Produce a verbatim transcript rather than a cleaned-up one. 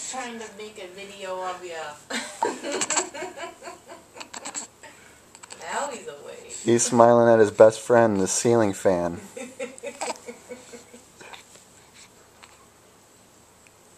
trying to make a video of you. Now he's awake. He's smiling at his best friend, the ceiling fan.